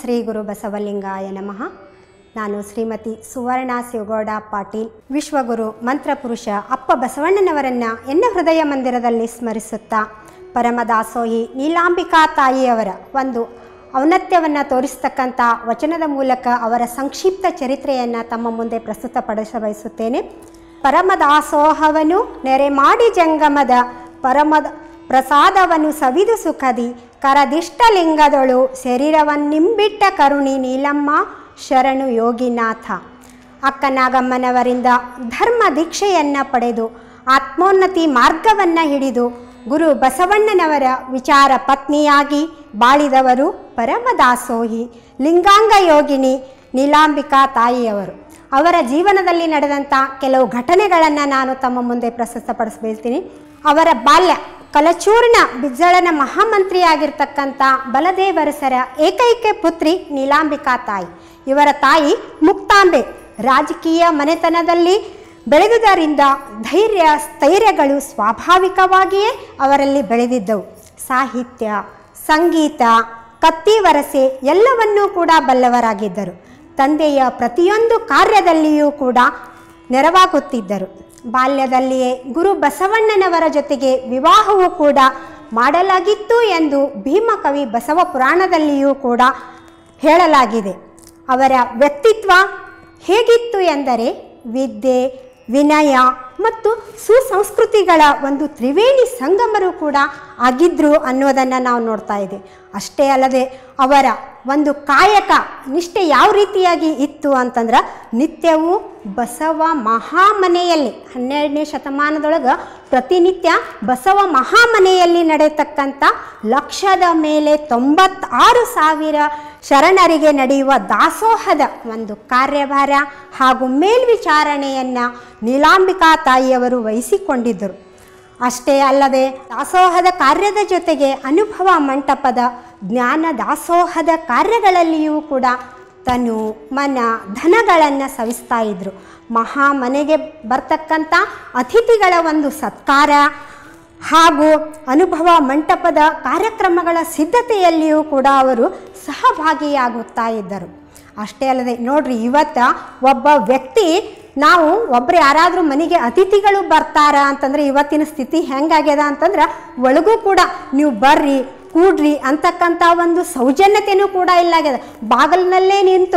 ಶ್ರೀ ಗುರು ಬಸವಲಿಂಗಾಯ ನಮಃ. ನಾನು ಶ್ರೀಮತಿ ಸುವರ್ಣ ಶಿವಗೌಡ ಪಾಟೀಲ್, ವಿಶ್ವಗುರು ಮಂತ್ರಪುರುಷ ಅಪ್ಪ ಬಸವಣ್ಣನವರನ್ನು ಎನ್ನ ಹೃದಯ ಮಂದಿರದಲ್ಲಿ ಸ್ಮರಿಸುತ್ತಾ ಪರಮದಾಸೋಹಿ ನೀಲಾಂಬಿಕಾ ತಾಯಿಯವರ ಒಂದು ಔನ್ನತ್ಯವನ್ನು ತೋರಿಸ್ತಕ್ಕಂಥ ವಚನದ ಮೂಲಕ ಅವರ ಸಂಕ್ಷಿಪ್ತ ಚರಿತ್ರೆಯನ್ನು ತಮ್ಮ ಮುಂದೆ ಪ್ರಸ್ತುತಪಡಿಸ ಬಯಸುತ್ತೇನೆ. ಪರಮದಾಸೋಹವನ್ನು ನೆರೆ ಮಾಡಿ ಜಂಗಮದ ಪರಮದ ಪ್ರಸಾದವನ್ನು ಸವಿದು ಸುಖದಿ ಕರದಿಷ್ಟಲಿಂಗದೊಳು ಶರೀರವನ್ನಿಂಬಿಟ್ಟ ಕರುಣಿ ನೀಲಮ್ಮ ಶರಣು ಯೋಗಿನಾಥ. ಅಕ್ಕನಾಗಮ್ಮನವರಿಂದ ಧರ್ಮ ದೀಕ್ಷೆಯನ್ನು ಪಡೆದು ಆತ್ಮೋನ್ನತಿ ಮಾರ್ಗವನ್ನು ಹಿಡಿದು ಗುರು ಬಸವಣ್ಣನವರ ವಿಚಾರ ಪತ್ನಿಯಾಗಿ ಬಾಳಿದವರು ಪರಮದಾಸೋಹಿ ಲಿಂಗಾಂಗ ಯೋಗಿನಿ ನೀಲಾಂಬಿಕಾ ತಾಯಿಯವರು. ಅವರ ಜೀವನದಲ್ಲಿ ನಡೆದಂಥ ಕೆಲವು ಘಟನೆಗಳನ್ನು ನಾನು ತಮ್ಮ ಮುಂದೆ ಪ್ರಸ್ತುತಪಡಿಸಬೇಳ್ತೀನಿ. ಅವರ ಬಾಲ್ಯ ಕಲಚೂರಿನ ಬಿಜ್ಜಳನ ಮಹಾಮಂತ್ರಿಯಾಗಿರ್ತಕ್ಕಂಥ ಬಲದೇವರಸರ ಏಕೈಕ ಪುತ್ರಿ ನೀಲಾಂಬಿಕಾ ತಾಯಿ. ಇವರ ತಾಯಿ ಮುಕ್ತಾಂಬೆ ರಾಜಕೀಯ ಮನೆತನದಲ್ಲಿ ಬೆಳೆದುದರಿಂದ ಧೈರ್ಯ ಸ್ಥೈರ್ಯಗಳು ಸ್ವಾಭಾವಿಕವಾಗಿಯೇ ಅವರಲ್ಲಿ ಬೆಳೆದಿದ್ದವು. ಸಾಹಿತ್ಯ, ಸಂಗೀತ, ಕತ್ತಿವರಸೆ ಎಲ್ಲವನ್ನೂ ಕೂಡ ಬಲ್ಲವರಾಗಿದ್ದರು. ತಂದೆಯ ಪ್ರತಿಯೊಂದು ಕಾರ್ಯದಲ್ಲಿಯೂ ಕೂಡ ನೆರವಾಗುತ್ತಿದ್ದರು. ಬಾಲ್ಯದಲ್ಲಿಯೇ ಗುರು ಬಸವಣ್ಣನವರ ಜೊತೆಗೆ ವಿವಾಹವೂ ಕೂಡ ಮಾಡಲಾಗಿತ್ತು ಎಂದು ಭೀಮಕವಿ ಬಸವ ಪುರಾಣದಲ್ಲಿಯೂ ಕೂಡ ಹೇಳಲಾಗಿದೆ. ಅವರ ವ್ಯಕ್ತಿತ್ವ ಹೇಗಿತ್ತು ಎಂದರೆ ವಿದ್ಯೆ, ವಿನಯ ಮತ್ತು ಸುಸಂಸ್ಕೃತಿಗಳ ಒಂದು ತ್ರಿವೇಣಿ ಸಂಗಮರು ಕೂಡ ಆಗಿದ್ರು ಅನ್ನೋದನ್ನು ನಾವು ನೋಡ್ತಾ ಇದ್ದೇವೆ. ಅಷ್ಟೇ ಅಲ್ಲದೆ ಅವರ ಒಂದು ಕಾಯಕ ನಿಷ್ಠೆ ಯಾವ ರೀತಿಯಾಗಿ ಇತ್ತು ಅಂತಂದ್ರೆ, ನಿತ್ಯವೂ ಬಸವ ಮಹಾಮನೆಯಲ್ಲಿ 12ನೇ ಶತಮಾನದೊಳಗೆ ಪ್ರತಿನಿತ್ಯ ಬಸವ ಮಹಾಮನೆಯಲ್ಲಿ ನಡೆಯತಕ್ಕಂಥ ಲಕ್ಷದ ಮೇಲೆ 96,000 ಶರಣರಿಗೆ ನಡೆಯುವ ದಾಸೋಹದ ಒಂದು ಕಾರ್ಯಭಾರ ಹಾಗೂ ಮೇಲ್ವಿಚಾರಣೆಯನ್ನು ನೀಲಾಂಬಿಕಾ ತಾಯಿಯವರು ವಹಿಸಿಕೊಂಡಿದ್ದರು. ಅಷ್ಟೇ ಅಲ್ಲದೆ ದಾಸೋಹದ ಕಾರ್ಯದ ಜೊತೆಗೆ ಅನುಭವ ಮಂಟಪದ ಜ್ಞಾನ ದಾಸೋಹದ ಕಾರ್ಯಗಳಲ್ಲಿಯೂ ಕೂಡ ತನು ಮನ ಧನಗಳನ್ನು ಸವಿಸ್ತಾ ಇದ್ದರು. ಮಹಾಮನೆಗೆ ಬರ್ತಕ್ಕಂಥ ಅತಿಥಿಗಳ ಒಂದು ಸತ್ಕಾರ ಹಾಗೂ ಅನುಭವ ಮಂಟಪದ ಕಾರ್ಯಕ್ರಮಗಳ ಸಿದ್ಧತೆಯಲ್ಲಿಯೂ ಕೂಡ ಅವರು ಸಹಭಾಗಿಯಾಗುತ್ತಾ ಇದ್ದರು. ಅಷ್ಟೇ ಅಲ್ಲದೆ ನೋಡ್ರಿ, ಇವತ್ತು ಒಬ್ಬ ವ್ಯಕ್ತಿ ನಾವು ಒಬ್ಬರು ಯಾರಾದರೂ ಮನೆಗೆ ಅತಿಥಿಗಳು ಬರ್ತಾರ ಅಂತಂದರೆ ಇವತ್ತಿನ ಸ್ಥಿತಿ ಹೆಂಗಾಗ್ಯದ ಅಂತಂದ್ರೆ, ಒಳಗೂ ಕೂಡ ನೀವು ಬರ್ರಿ ಕೂಡ್ರಿ ಅಂತಕ್ಕಂಥ ಒಂದು ಸೌಜನ್ಯತೆಯೂ ಕೂಡ ಇಲ್ಲಾಗ್ಯದ. ಬಾಗಿಲಿನಲ್ಲೇ ನಿಂತು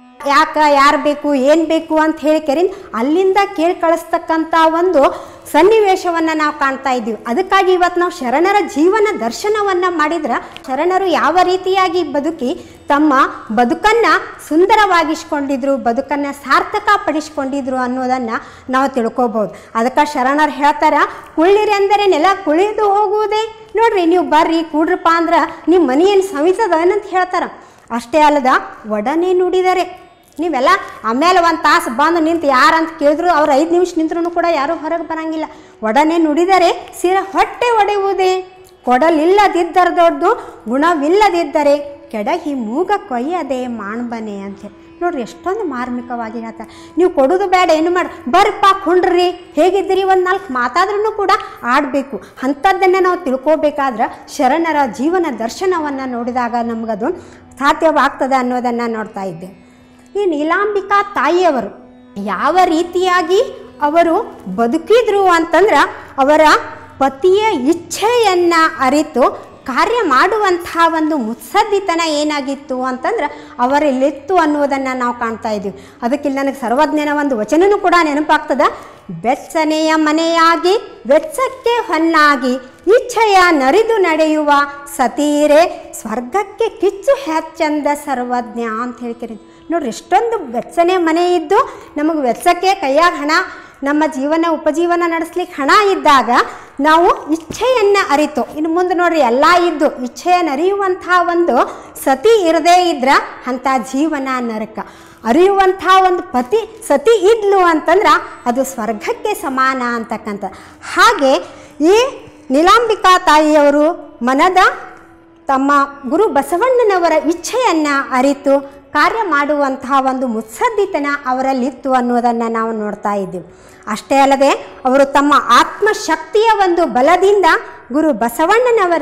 ಯಾರು ಬೇಕು ಏನು ಬೇಕು ಅಂತ ಹೇಳಿ ಕೆರಿನ್ ಅಲ್ಲಿಂದ ಕೇಳಿ ಕಳಿಸ್ತಕ್ಕಂಥ ಒಂದು ಸನ್ನಿವೇಶವನ್ನು ನಾವು ಕಾಣ್ತಾ ಇದ್ದೀವಿ. ಅದಕ್ಕಾಗಿ ಇವತ್ತು ನಾವು ಶರಣರ ಜೀವನ ದರ್ಶನವನ್ನು ಮಾಡಿದ್ರೆ ಶರಣರು ಯಾವ ರೀತಿಯಾಗಿ ಬದುಕಿ ತಮ್ಮ ಬದುಕನ್ನು ಸುಂದರವಾಗಿಸ್ಕೊಂಡಿದ್ರು, ಬದುಕನ್ನು ಸಾರ್ಥಕ ಪಡಿಸ್ಕೊಂಡಿದ್ರು ಅನ್ನೋದನ್ನು ನಾವು ತಿಳ್ಕೊಬೋದು. ಅದಕ್ಕೆ ಶರಣರು ಹೇಳ್ತಾರೆ, ಕುಳ್ಳಿರಿ ಅಂದರೆ ನೆಲ ಕುಳಿದು ಹೋಗುವುದೇ. ನೋಡ್ರಿ, ನೀವು ಬರ್ರಿ ಕೂಡ್ರಪ್ಪ ಅಂದ್ರೆ ನಿಮ್ಮ ಮನೆಯನ್ನು ಸವಿತದ ಏನಂತ ಹೇಳ್ತಾರೆ. ಅಷ್ಟೇ ಅಲ್ಲದ ಒಡನೆ ನುಡಿದರೆ ನೀವೆಲ್ಲ ಆಮೇಲೆ ಒಂದು ತಾಸು ಬಂದು ನಿಂತು ಯಾರಂತ ಕೇಳಿದ್ರು ಅವ್ರು 5 ನಿಮಿಷ ನಿಂತ್ರೂ ಕೂಡ ಯಾರೂ ಹೊರಗೆ ಬರೋಂಗಿಲ್ಲ. ಒಡನೆ ನುಡಿದರೆ ಸಿರ ಹೊಟ್ಟೆ ಒಡೆಯುವುದೇ, ಕೊಡಲಿಲ್ಲದಿದ್ದರೆ ದೊಡ್ಡದು ಗುಣವಿಲ್ಲದಿದ್ದರೆ ಕೆಡಹಿ ಮೂಗ ಕೊಯ್ಯದೆ ಮಾಣ್ಬನೆ ಅಂತೇಳಿ. ನೋಡ್ರಿ, ಎಷ್ಟೊಂದು ಮಾರ್ಮಿಕವಾಗಿ ಹೇಳ್ತಾರೆ. ನೀವು ಕೊಡೋದು ಬೇಡ, ಏನು ಮಾಡಿ ಬರ್ರಪ್ಪ ಕುಂಡ್ರಿ ಹೇಗಿದ್ದೀರಿ ಒಂದು 4 ಮಾತಾದ್ರೂ ಕೂಡ ಆಡಬೇಕು. ಅಂಥದ್ದನ್ನು ನಾವು ತಿಳ್ಕೋಬೇಕಾದ್ರೆ ಶರಣರ ಜೀವನ ದರ್ಶನವನ್ನು ನೋಡಿದಾಗ ನಮಗದು ಸಾಧ್ಯವಾಗ್ತದೆ ಅನ್ನೋದನ್ನು ನೋಡ್ತಾ ಇದ್ದೆ. ಈ ನೀಲಾಂಬಿಕಾ ತಾಯಿಯವರು ಯಾವ ರೀತಿಯಾಗಿ ಅವರು ಬದುಕಿದ್ರು ಅಂತಂದ್ರೆ, ಅವರ ಪತಿಯ ಇಚ್ಛೆಯನ್ನು ಅರಿತು ಕಾರ್ಯ ಮಾಡುವಂಥ ಒಂದು ಮುತ್ಸದ್ದಿತನ ಏನಾಗಿತ್ತು ಅಂತಂದ್ರೆ ಅವರಲ್ಲಿತ್ತು ಅನ್ನೋದನ್ನು ನಾವು ಕಾಣ್ತಾ ಇದ್ದೀವಿ. ಅದಕ್ಕಿಲ್ಲ ನನಗೆ ಸರ್ವಜ್ಞನ ಒಂದು ವಚನನೂ ಕೂಡ ನೆನಪಾಗ್ತದೆ. ಬೆಚ್ಚನೆಯ ಮನೆಯಾಗಿ ವೆಚ್ಚಕ್ಕೆ ಹೊನ್ನಾಗಿ ಇಚ್ಛೆಯ ನರಿದು ನಡೆಯುವ ಸತೀರೆ ಸ್ವರ್ಗಕ್ಕೆ ಕಿಚ್ಚು ಹೆಚ್ಚಂದ ಸರ್ವಜ್ಞ ಅಂತ ಹೇಳ್ತೀರಿ. ನೋಡ್ರಿ, ಎಷ್ಟೊಂದು ಬೆಚ್ಚನೆ ಮನೆ ಇದ್ದು ನಮಗೆ ವೆಚ್ಚಕ್ಕೆ ಕೈಯಾಗ ಹಣ, ನಮ್ಮ ಜೀವನ ಉಪಜೀವನ ನಡೆಸ್ಲಿಕ್ಕೆ ಹಣ ಇದ್ದಾಗ ನಾವು ಇಚ್ಛೆಯನ್ನು ಅರಿತು ಇನ್ನು ಮುಂದೆ ನೋಡ್ರಿ ಎಲ್ಲ ಇದ್ದು ಇಚ್ಛೆಯನ್ನು ಅರಿಯುವಂಥ ಒಂದು ಸತಿ ಇರದೇ ಇದ್ರೆ ಅಂಥ ಜೀವನ ನರಕ. ಅರಿಯುವಂಥ ಒಂದು ಸತಿ ಇದ್ಲು ಅಂತಂದ್ರೆ ಅದು ಸ್ವರ್ಗಕ್ಕೆ ಸಮಾನ ಅಂತಕ್ಕಂಥ ಹಾಗೆ ಈ ನೀಲಾಂಬಿಕಾ ತಾಯಿಯವರು ಮನದ ತಮ್ಮ ಗುರು ಬಸವಣ್ಣನವರ ಇಚ್ಛೆಯನ್ನು ಅರಿತು ಕಾರ್ಯ ಮಾಡುವಂತಹ ಒಂದು ಮುತ್ಸದ್ದಿತನ ಅವರಲ್ಲಿತ್ತು ಅನ್ನೋದನ್ನು ನಾವು ನೋಡ್ತಾ ಇದ್ದೀವಿ. ಅಷ್ಟೇ ಅಲ್ಲದೆ ಅವರು ತಮ್ಮ ಆತ್ಮಶಕ್ತಿಯ ಒಂದು ಬಲದಿಂದ ಗುರು ಬಸವಣ್ಣನವರ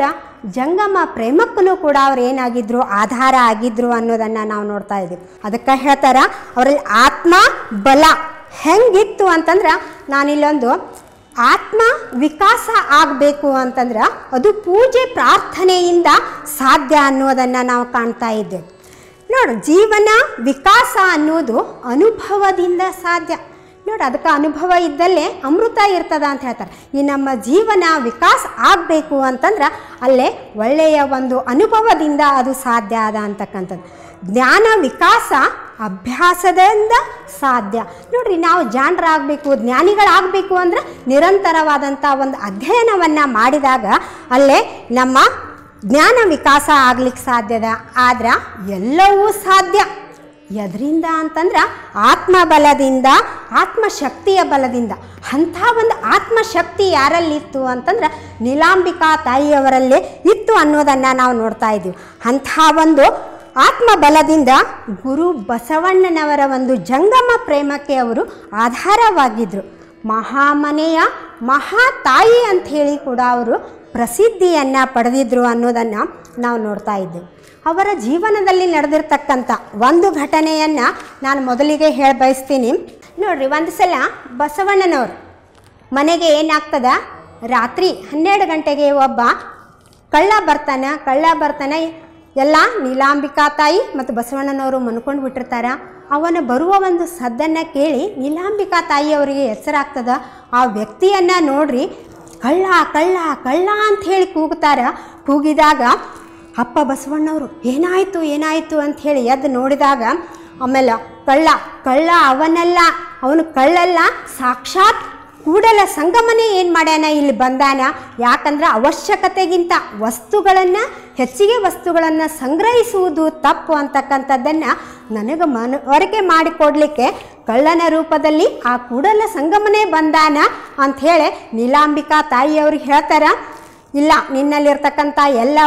ಜಂಗಮ ಪ್ರೇಮಕ್ಕೂ ಕೂಡ ಅವ್ರು ಏನಾಗಿದ್ರು, ಆಧಾರ ಆಗಿದ್ರು ಅನ್ನೋದನ್ನು ನಾವು ನೋಡ್ತಾ ಇದ್ದೀವಿ. ಅದಕ್ಕೆ ಹೇಳ್ತಾರೆ ಅವರಲ್ಲಿ ಆತ್ಮ ಬಲ ಹೆಂಗಿತ್ತು ಅಂತಂದ್ರೆ, ನಾನಿಲ್ಲೊಂದು ಆತ್ಮ ವಿಕಾಸ ಆಗಬೇಕು ಅಂತಂದ್ರೆ ಅದು ಪೂಜೆ ಪ್ರಾರ್ಥನೆಯಿಂದ ಸಾಧ್ಯ ಅನ್ನೋದನ್ನು ನಾವು ಕಾಣ್ತಾ ಇದ್ದೇವೆ. ನೋಡಿ, ಜೀವನ ವಿಕಾಸ ಅನ್ನೋದು ಅನುಭವದಿಂದ ಸಾಧ್ಯ. ನೋಡಿ, ಅದಕ್ಕೆ ಅನುಭವ ಇದ್ದಲ್ಲೇ ಅಮೃತ ಇರ್ತದ ಅಂತ ಹೇಳ್ತಾರೆ. ಈ ನಮ್ಮ ಜೀವನ ವಿಕಾಸ ಆಗಬೇಕು ಅಂತಂದ್ರೆ ಅಲ್ಲೇ ಒಳ್ಳೆಯ ಒಂದು ಅನುಭವದಿಂದ ಅದು ಸಾಧ್ಯ ಅದ ಅಂತಕ್ಕಂಥದ್ದು. ಜ್ಞಾನ ವಿಕಾಸ ಅಭ್ಯಾಸದಿಂದ ಸಾಧ್ಯ. ನೋಡ್ರಿ, ನಾವು ಜಾಣರಾಗಬೇಕು, ಜ್ಞಾನಿಗಳಾಗಬೇಕು ಅಂದ್ರೆ ನಿರಂತರವಾದಂಥ ಒಂದು ಅಧ್ಯಯನವನ್ನು ಮಾಡಿದಾಗ ಅಲ್ಲೇ ನಮ್ಮ ಜ್ಞಾನ ವಿಕಾಸ ಆಗ್ಲಿಕ್ಕೆ ಸಾಧ್ಯದ. ಆದ್ರೆ ಎಲ್ಲವೂ ಸಾಧ್ಯ ಎದರಿಂದ ಅಂತಂದ್ರೆ ಆತ್ಮಬಲದಿಂದ, ಆತ್ಮಶಕ್ತಿಯ ಬಲದಿಂದ. ಅಂಥ ಒಂದು ಆತ್ಮಶಕ್ತಿ ಯಾರಲ್ಲಿತ್ತು ಅಂತಂದ್ರೆ ನೀಲಾಂಬಿಕಾ ತಾಯಿಯವರಲ್ಲೇ ಇತ್ತು ಅನ್ನೋದನ್ನು ನಾವು ನೋಡ್ತಾ ಇದ್ದೀವಿ. ಅಂಥ ಒಂದು ಆತ್ಮಬಲದಿಂದ ಗುರು ಬಸವಣ್ಣನವರ ಒಂದು ಜಂಗಮ ಪ್ರೇಮಕ್ಕೆ ಅವರು ಆಧಾರವಾಗಿದ್ದರು. ಮಹಾಮನೆಯ ಮಹಾ ತಾಯಿ ಅಂಥೇಳಿ ಕೂಡ ಅವರು ಪ್ರಸಿದ್ಧಿಯನ್ನು ಪಡೆದಿದ್ದರು ಅನ್ನೋದನ್ನು ನಾವು ನೋಡ್ತಾ ಇದ್ದೇವೆ. ಅವರ ಜೀವನದಲ್ಲಿ ನಡೆದಿರ್ತಕ್ಕಂಥ ಒಂದು ಘಟನೆಯನ್ನು ನಾನು ಮೊದಲಿಗೆ ಹೇಳಿ ಬಯಸ್ತೀನಿ. ನೋಡಿರಿ, ಒಂದು ಸಲ ಬಸವಣ್ಣನವರು ಮನೆಗೆ ಏನಾಗ್ತದ, ರಾತ್ರಿ 12 ಗಂಟೆಗೆ ಒಬ್ಬ ಕಳ್ಳ ಬರ್ತಾನೆ. ಎಲ್ಲ ನೀಲಾಂಬಿಕಾ ತಾಯಿ ಮತ್ತು ಬಸವಣ್ಣನವರು ಮನ್ಕೊಂಡು ಬಿಟ್ಟಿರ್ತಾರೆ. ಅವನು ಬರುವ ಒಂದು ಸದ್ದನ್ನು ಕೇಳಿ ನೀಲಾಂಬಿಕಾ ತಾಯಿಯವರಿಗೆ ಎಚ್ಚರಾಗ್ತದ. ಆ ವ್ಯಕ್ತಿಯನ್ನು ನೋಡ್ರಿ, ಕಳ್ಳ ಕಳ್ಳ ಕಳ್ಳ ಅಂತ ಹೇಳಿ ಕೂಗಿದಾಗ ಅಪ್ಪ ಬಸವಣ್ಣವರು ಏನಾಯಿತು ಅಂಥೇಳಿ ಎದ್ದು ನೋಡಿದಾಗ, ಆಮೇಲೆ ಕಳ್ಳ ಅವನು ಕಳ್ಳಲ್ಲ, ಸಾಕ್ಷಾತ್ ಕೂಡಲ ಸಂಗಮನೇ ಏನು ಮಾಡ್ಯಾನ, ಇಲ್ಲಿ ಬಂದಾನ. ಯಾಕಂದ್ರೆ ಅವಶ್ಯಕತೆಗಿಂತ ಹೆಚ್ಚಿಗೆ ವಸ್ತುಗಳನ್ನು ಸಂಗ್ರಹಿಸುವುದು ತಪ್ಪು ಅಂತಕ್ಕಂಥದ್ದನ್ನು ನನಗೆ ಮನವರಿಕೆ ಮಾಡಿಕೊಡ್ಲಿಕ್ಕೆ ಕಳ್ಳನ ರೂಪದಲ್ಲಿ ಆ ಕೂಡಲ ಸಂಗಮನೇ ಬಂದಾನ ಅಂಥೇಳಿ ನೀಲಾಂಬಿಕಾ ತಾಯಿಯವ್ರಿಗೆ ಹೇಳ್ತಾರೆ. ಇಲ್ಲ, ನಿನ್ನಲ್ಲಿರ್ತಕ್ಕಂಥ ಎಲ್ಲ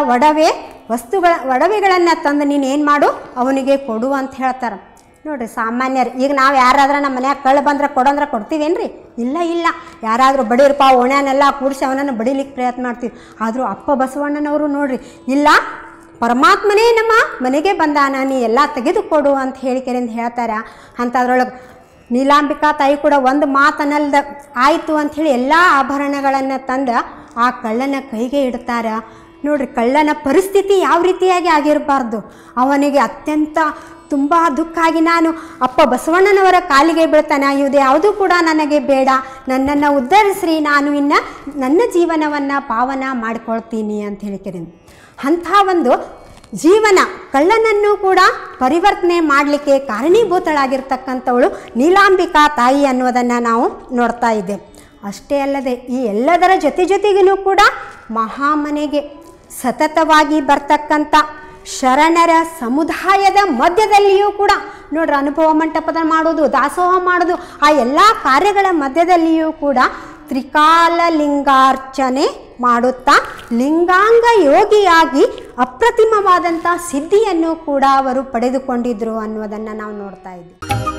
ಒಡವೆಗಳನ್ನು ತಂದು ನೀನು ಏನು ಮಾಡು, ಅವನಿಗೆ ಕೊಡು ಅಂತ ಹೇಳ್ತಾರೆ. ನೋಡಿರಿ, ಸಾಮಾನ್ಯರು ಈಗ ನಾವು ಯಾರಾದ್ರೂ ನಮ್ಮ ಮನ್ಯಾಗ ಕಳ್ಳ ಬಂದ್ರೆ ಕೊಡಂದ್ರೆ ಕೊಡ್ತೀವೇನ್ರಿ? ಇಲ್ಲ. ಯಾರಾದರೂ ಬಡೀರಪ್ಪ ಓಣ್ಯಾನೆಲ್ಲ ಕೂಡಿಸಿ ಅವನನ್ನು ಬಡಿಲಿಕ್ಕೆ ಪ್ರಯತ್ನ ಮಾಡ್ತೀವಿ. ಆದರೂ ಅಪ್ಪ ಬಸವಣ್ಣನವರು ನೋಡ್ರಿ, ಇಲ್ಲ, ಪರಮಾತ್ಮನೇ ನಮ್ಮ ಮನೆಗೆ ಬಂದಾನ, ನೀ ಎಲ್ಲ ತೆಗೆದುಕೊಡು ಅಂತ ಹೇಳಿಕೆರಿಂದ ಹೇಳ್ತಾರೆ. ಅಂಥದ್ರೊಳಗೆ ನೀಲಾಂಬಿಕಾ ತಾಯಿ ಕೂಡ ಒಂದು ಮಾತನ್ನಲ್ದ ಆಯಿತು ಅಂಥೇಳಿ ಎಲ್ಲ ಆಭರಣಗಳನ್ನು ತಂದು ಆ ಕಳ್ಳನ ಕೈಗೆ ಇಡ್ತಾರೆ. ನೋಡ್ರಿ, ಕಳ್ಳನ ಪರಿಸ್ಥಿತಿ ಯಾವ ರೀತಿಯಾಗಿ ಆಗಿರಬಾರ್ದು. ಅವನಿಗೆ ಅತ್ಯಂತ ತುಂಬ ದುಃಖ ಆಗಿ ನಾನು ಅಪ್ಪ ಬಸವಣ್ಣನವರ ಕಾಲಿಗೆ ಬೀಳ್ತಾನೆ, ಇದು ಯಾವುದೂ ಕೂಡ ನನಗೆ ಬೇಡ, ನನ್ನನ್ನು ಉದ್ಧರಿಸ್ರಿ, ನಾನು ಇನ್ನು ನನ್ನ ಜೀವನವನ್ನು ಪಾವನ ಮಾಡಿಕೊಳ್ತೀನಿ ಅಂತ ಹೇಳಿಕೆರೆ. ಅಂಥ ಒಂದು ಜೀವನ ಕಳ್ಳನನ್ನು ಕೂಡ ಪರಿವರ್ತನೆ ಮಾಡಲಿಕ್ಕೆ ಕಾರಣೀಭೂತಳಾಗಿರ್ತಕ್ಕಂಥವಳು ನೀಲಾಂಬಿಕಾ ತಾಯಿ ಅನ್ನೋದನ್ನು ನಾವು ನೋಡ್ತಾ ಇದ್ದೇವೆ. ಅಷ್ಟೇ ಅಲ್ಲದೆ ಈ ಎಲ್ಲದರ ಜೊತೆಗಿನೂ ಕೂಡ ಮಹಾಮನೆಗೆ ಸತತವಾಗಿ ಬರ್ತಕ್ಕಂಥ ಶರಣರ ಸಮುದಾಯದ ಮಧ್ಯದಲ್ಲಿಯೂ ಕೂಡ ನೋಡ್ರಿ, ಅನುಭವ ಮಂಟಪದ ಮಾಡೋದು, ದಾಸೋಹ ಮಾಡೋದು, ಆ ಎಲ್ಲ ಕಾರ್ಯಗಳ ಮಧ್ಯದಲ್ಲಿಯೂ ಕೂಡ ತ್ರಿಕಾಲ ಲಿಂಗಾರ್ಚನೆ ಮಾಡುತ್ತಾ ಲಿಂಗಾಂಗ ಯೋಗಿಯಾಗಿ ಅಪ್ರತಿಮವಾದಂಥ ಸಿದ್ಧಿಯನ್ನು ಕೂಡ ಅವರು ಪಡೆದುಕೊಂಡಿದ್ರು ಅನ್ನೋದನ್ನು ನಾವು ನೋಡ್ತಾ ಇದ್ದೀವಿ.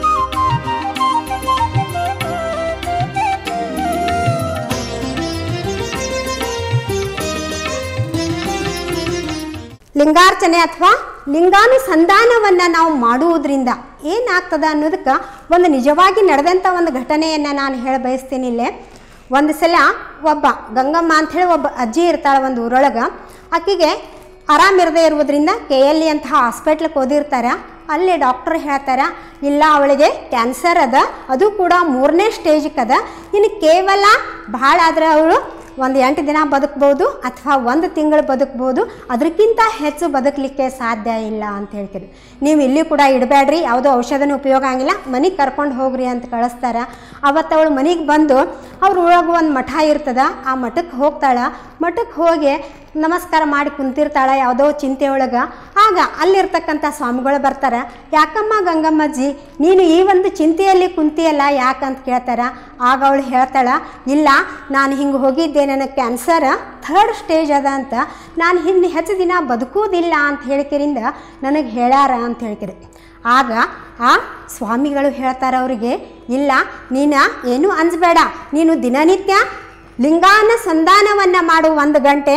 ಲಿಂಗಾರ್ಚನೆ ಅಥವಾ ಲಿಂಗಾನುಸಂಧಾನವನ್ನು ನಾವು ಮಾಡುವುದರಿಂದ ಏನಾಗ್ತದೆ ಅನ್ನೋದಕ್ಕೆ ಒಂದು ನಿಜವಾಗಿ ನಡೆದಂಥ ಒಂದು ಘಟನೆಯನ್ನು ನಾನು ಹೇಳ ಬಯಸ್ತೀನಿ. ಇಲ್ಲೇ ಒಂದು ಸಲ ಒಬ್ಬ ಗಂಗಮ್ಮ ಅಂಥೇಳಿ ಒಬ್ಬ ಅಜ್ಜಿ ಇರ್ತಾಳೆ ಒಂದು ಊರೊಳಗೆ. ಆಕೆಗೆ ಆರಾಮಿರದೇ ಇರುವುದರಿಂದ KLE ಅಂತ ಹಾಸ್ಪಿಟ್ಲಿಗೆ ಓದಿರ್ತಾರೆ. ಅಲ್ಲಿ ಡಾಕ್ಟರ್ ಹೇಳ್ತಾರೆ, ಇಲ್ಲ, ಅವಳಿಗೆ ಕ್ಯಾನ್ಸರ್ ಅದ, ಅದು ಕೂಡ 3ನೇ ಸ್ಟೇಜಿಗೆ ಅದ, ಇನ್ನು ಕೇವಲ ಭಾಳ ಆದರೆ ಅವಳು ಒಂದು 8 ದಿನ ಬದುಕ್ಬೋದು ಅಥವಾ 1 ತಿಂಗಳು ಬದುಕ್ಬೋದು, ಅದಕ್ಕಿಂತ ಹೆಚ್ಚು ಬದುಕಲಿಕ್ಕೆ ಸಾಧ್ಯ ಇಲ್ಲ ಅಂತ ಹೇಳ್ತೀರಿ. ನೀವು ಇಲ್ಲಿ ಕೂಡ ಇಡಬೇಡ್ರಿ, ಯಾವುದೋ ಔಷಧನೂ ಉಪಯೋಗ ಆಗಿಲ್ಲ, ಮನೆಗೆ ಕರ್ಕೊಂಡು ಹೋಗ್ರಿ ಅಂತ ಕಳಿಸ್ತಾರೆ. ಅವತ್ತು ಅವಳು ಮನೆಗೆ ಬಂದು ಅವ್ರ ಒಳಗೆ ಒಂದು ಮಠ ಇರ್ತದೆ, ಆ ಮಠಕ್ಕೆ ಹೋಗ್ತಾಳೆ. ಮಠಕ್ಕೆ ಹೋಗಿ ನಮಸ್ಕಾರ ಮಾಡಿ ಕುಂತಿರ್ತಾಳೆ ಯಾವುದೋ ಚಿಂತೆ ಒಳಗೆ. ಆಗ ಅಲ್ಲಿರ್ತಕ್ಕಂಥ ಸ್ವಾಮಿಗಳು ಬರ್ತಾರೆ. ಯಾಕಮ್ಮ ಗಂಗಮ್ಮಜ್ಜಿ, ನೀನು ಈ ಒಂದು ಚಿಂತೆಯಲ್ಲಿ ಕುಂತಿಯಲ್ಲ ಯಾಕಂತ ಕೇಳ್ತಾರೆ. ಆಗ ಅವಳು ಹೇಳ್ತಾಳೆ, ಇಲ್ಲ, ನಾನು ಹಿಂಗೆ ಹೋಗಿದ್ದೆ, ನನಗೆ ಕ್ಯಾನ್ಸರ್ 3rd ಸ್ಟೇಜ್ ಅದ ಅಂತ, ನಾನು ಹಿಂದೆ ಹೆಚ್ಚು ದಿನ ಬದುಕುವುದಿಲ್ಲ ಅಂತ ಹೇಳಿಕೆರಿಂದ ನನಗೆ ಹೇಳ್ಯಾರ ಅಂತ ಹೇಳ್ಕಿರಿ. ಆಗ ಆ ಸ್ವಾಮಿಗಳು ಹೇಳ್ತಾರೆ ಅವರಿಗೆ, ಇಲ್ಲ, ನೀನು ಏನೂ ಅನ್ಸ್ಬೇಡ, ನೀನು ದಿನನಿತ್ಯ ಲಿಂಗಾನುಸಂಧಾನವನ್ನು ಮಾಡು 1 ಗಂಟೆ,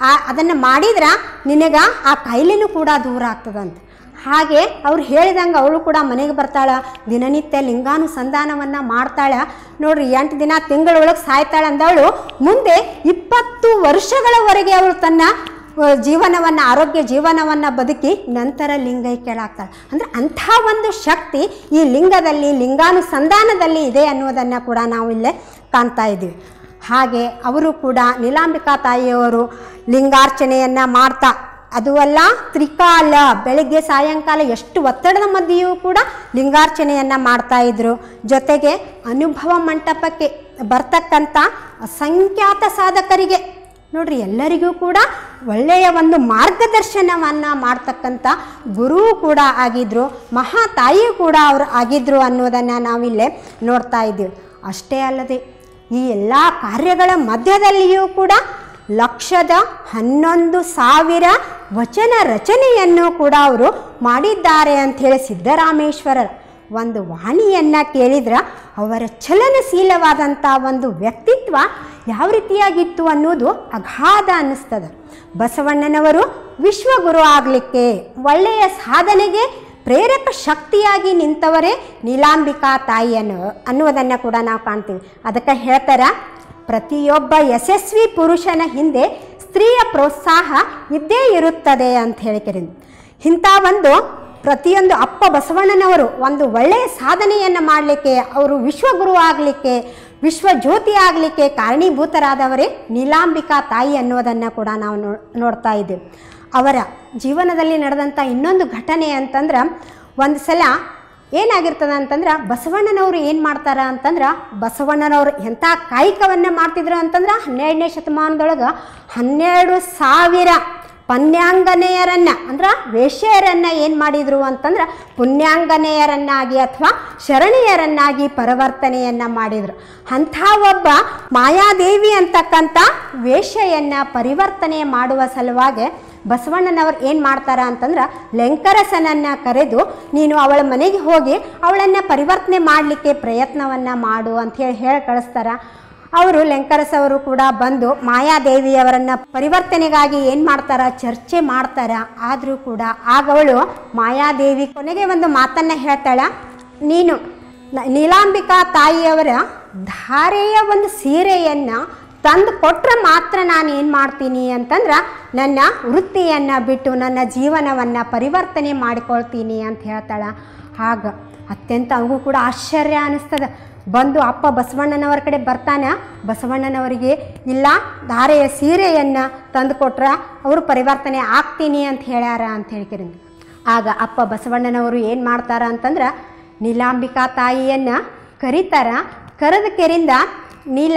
ಅದನ್ನು ಮಾಡಿದ್ರೆ ನಿನಗೆ ಆ ಕಾಯಿಲೆನೂ ಕೂಡ ದೂರ ಆಗ್ತದಂತ. ಹಾಗೆ ಅವ್ರು ಹೇಳಿದಂಗೆ ಅವಳು ಕೂಡ ಮನೆಗೆ ಬರ್ತಾಳೆ, ದಿನನಿತ್ಯ ಲಿಂಗಾನುಸಂಧಾನವನ್ನು ಮಾಡ್ತಾಳೆ. ನೋಡ್ರಿ 8 ದಿನ ತಿಂಗಳೊಳಗೆ ಸಾಯ್ತಾಳೆ ಅಂದವಳು ಮುಂದೆ 20 ವರ್ಷಗಳವರೆಗೆ ಅವಳು ತನ್ನ ಜೀವನವನ್ನು ಆರೋಗ್ಯ ಜೀವನವನ್ನು ಬದುಕಿ ನಂತರ ಲಿಂಗೈಕ್ಯಳಾಗ್ತಾಳೆ. ಅಂದರೆ ಅಂಥ ಒಂದು ಶಕ್ತಿ ಈ ಲಿಂಗದಲ್ಲಿ ಲಿಂಗಾನುಸಂಧಾನದಲ್ಲಿ ಇದೆ ಅನ್ನೋದನ್ನು ಕೂಡ ನಾವು ಇಲ್ಲೇ ಕಾಣ್ತಾ ಇದ್ದೀವಿ. ಹಾಗೆ ಅವರು ಕೂಡ ನೀಲಾಂಬಿಕಾ ತಾಯಿಯವರು ಲಿಂಗಾರ್ಚನೆಯನ್ನು ಮಾಡ್ತಾ, ಅದು ಅಲ್ಲ ತ್ರಿಕಾಲ ಬೆಳಗ್ಗೆ ಸಾಯಂಕಾಲ ಎಷ್ಟು ಒತ್ತಡದ ಮಧ್ಯೆಯೂ ಕೂಡ ಲಿಂಗಾರ್ಚನೆಯನ್ನು ಮಾಡ್ತಾಯಿದ್ರು. ಜೊತೆಗೆ ಅನುಭವ ಮಂಟಪಕ್ಕೆ ಬರ್ತಕ್ಕಂಥ ಅಸಂಖ್ಯಾತ ಸಾಧಕರಿಗೆ ನೋಡ್ರಿ ಎಲ್ಲರಿಗೂ ಕೂಡ ಒಳ್ಳೆಯ ಒಂದು ಮಾರ್ಗದರ್ಶನವನ್ನು ಮಾಡ್ತಕ್ಕಂಥ ಗುರು ಕೂಡ ಆಗಿದ್ದರು, ಮಹಾ ತಾಯಿ ಕೂಡ ಅವರು ಆಗಿದ್ದರು ಅನ್ನೋದನ್ನು ನಾವಿಲ್ಲೇ ನೋಡ್ತಾ ಇದ್ದೀವಿ. ಅಷ್ಟೇ ಅಲ್ಲದೆ ಈ ಎಲ್ಲ ಕಾರ್ಯಗಳ ಮಧ್ಯದಲ್ಲಿಯೂ ಕೂಡ 1,11,000 ವಚನ ರಚನೆಯನ್ನು ಕೂಡ ಅವರು ಮಾಡಿದ್ದಾರೆ ಅಂಥೇಳಿ ಸಿದ್ದರಾಮೇಶ್ವರರ ಒಂದು ವಾಣಿಯನ್ನು ಕೇಳಿದ್ರೆ ಅವರ ಚಲನಶೀಲವಾದಂಥ ಒಂದು ವ್ಯಕ್ತಿತ್ವ ಯಾವ ರೀತಿಯಾಗಿತ್ತು ಅನ್ನೋದು ಅಗಾಧ ಅನ್ನಿಸ್ತದೆ. ಬಸವಣ್ಣನವರು ವಿಶ್ವಗುರು ಆಗಲಿಕ್ಕೆ ಒಳ್ಳೆಯ ಸಾಧನೆಗೆ ಪ್ರೇರಕ ಶಕ್ತಿಯಾಗಿ ನಿಂತವರೇ ನೀಲಾಂಬಿಕಾ ತಾಯಿ ಅನ್ನುವುದನ್ನು ಕೂಡ ನಾವು ಕಾಣ್ತೀವಿ. ಅದಕ್ಕೆ ಹೇಳ್ತಾರೆ, ಪ್ರತಿಯೊಬ್ಬ ಯಶಸ್ವಿ ಪುರುಷನ ಹಿಂದೆ ಸ್ತ್ರೀಯ ಪ್ರೋತ್ಸಾಹ ಇದ್ದೇ ಇರುತ್ತದೆ ಅಂತ ಹೇಳಿಕೆರೆ ಇಂಥ ಒಂದು ಪ್ರತಿಯೊಂದು ಅಪ್ಪ ಬಸವಣ್ಣನವರು ಒಂದು ಒಳ್ಳೆಯ ಸಾಧನೆಯನ್ನು ಮಾಡಲಿಕ್ಕೆ, ಅವರು ವಿಶ್ವಗುರು ಆಗಲಿಕ್ಕೆ, ವಿಶ್ವಜ್ಯೋತಿ ಆಗಲಿಕ್ಕೆ ಕಾರಣೀಭೂತರಾದವರೇ ನೀಲಾಂಬಿಕಾ ತಾಯಿ ಅನ್ನೋದನ್ನು ಕೂಡ ನಾವು ನೋಡ್ತಾ ಇದ್ದೀವಿ. ಅವರ ಜೀವನದಲ್ಲಿ ನಡೆದಂಥ ಇನ್ನೊಂದು ಘಟನೆ ಅಂತಂದ್ರೆ, ಒಂದು ಸಲ ಏನಾಗಿರ್ತದೆ ಅಂತಂದ್ರೆ ಬಸವಣ್ಣನವರು ಏನು ಮಾಡ್ತಾರೆ ಅಂತಂದ್ರೆ, ಬಸವಣ್ಣನವರು ಎಂಥ ಕಾಯಕವನ್ನು ಮಾಡ್ತಿದ್ರು ಅಂತಂದ್ರೆ 12ನೇ ಶತಮಾನದೊಳಗೆ 12,000 ಪುಣ್ಯಾಂಗನೆಯರನ್ನು ಅಂದ್ರೆ ವೇಶ್ಯೆಯರನ್ನು ಏನು ಮಾಡಿದರು ಅಂತಂದ್ರೆ ಪುಣ್ಯಾಂಗನೆಯರನ್ನಾಗಿ ಅಥವಾ ಶರಣೆಯರನ್ನಾಗಿ ಪರಿವರ್ತನೆಯನ್ನು ಮಾಡಿದರು. ಅಂಥ ಒಬ್ಬ ಮಾಯಾದೇವಿ ಅಂತಕ್ಕಂಥ ವೇಶ್ಯೆಯನ್ನು ಪರಿವರ್ತನೆ ಮಾಡುವ ಸಲುವಾಗಿ ಬಸವಣ್ಣನವರು ಏನು ಮಾಡ್ತಾರೆ ಅಂತಂದ್ರೆ ಲೆಂಕರಸನನ್ನು ಕರೆದು ನೀನು ಅವಳ ಮನೆಗೆ ಹೋಗಿ ಅವಳನ್ನು ಪರಿವರ್ತನೆ ಮಾಡಲಿಕ್ಕೆ ಪ್ರಯತ್ನವನ್ನು ಮಾಡು ಅಂಥೇಳಿ ಹೇಳಿ ಕಳಿಸ್ತಾರೆ. ಅವರು ಲೆಂಕರಸವರು ಕೂಡ ಬಂದು ಮಾಯಾದೇವಿಯವರನ್ನು ಪರಿವರ್ತನೆಗಾಗಿ ಏನು ಮಾಡ್ತಾರೆ, ಚರ್ಚೆ ಮಾಡ್ತಾರೆ. ಆದರೂ ಕೂಡ ಆಗವಳು ಮಾಯಾದೇವಿ ಕೊನೆಗೆ ಒಂದು ಮಾತನ್ನು ಹೇಳ್ತಾಳೆ, ನೀನು ನೀಲಾಂಬಿಕಾ ತಾಯಿಯವರ ಧಾರೆಯ ಒಂದು ಸೀರೆಯನ್ನು ತಂದು ಕೊಟ್ಟರೆ ಮಾತ್ರ ನಾನು ಏನು ಮಾಡ್ತೀನಿ ಅಂತಂದ್ರೆ ನನ್ನ ವೃತ್ತಿಯನ್ನು ಬಿಟ್ಟು ನನ್ನ ಜೀವನವನ್ನು ಪರಿವರ್ತನೆ ಮಾಡಿಕೊಳ್ತೀನಿ ಅಂತ ಹೇಳ್ತಾಳೆ. ಆಗ ಅತ್ಯಂತ ಅವಗೂ ಕೂಡ ಆಶ್ಚರ್ಯ ಅನ್ನಿಸ್ತದೆ. ಬಂದು ಅಪ್ಪ ಬಸವಣ್ಣನವರ ಕಡೆ ಬರ್ತಾನೆ. ಬಸವಣ್ಣನವರಿಗೆ ಇಲ್ಲ, ಧಾರೆಯ ಸೀರೆಯನ್ನು ತಂದು ಕೊಟ್ರೆ ಅವರು ಪರಿವರ್ತನೆ ಆಗ್ತೀನಿ ಅಂತ ಹೇಳ್ಯಾರ ಅಂತ ಹೇಳ್ಕಿರಿ. ಆಗ ಅಪ್ಪ ಬಸವಣ್ಣನವರು ಏನು ಮಾಡ್ತಾರ ಅಂತಂದ್ರೆ ನೀಲಾಂಬಿಕಾ ತಾಯಿಯನ್ನು ಕರೀತಾರ. ಕರೆದ ಕೆರಿಂದ ನೀಲ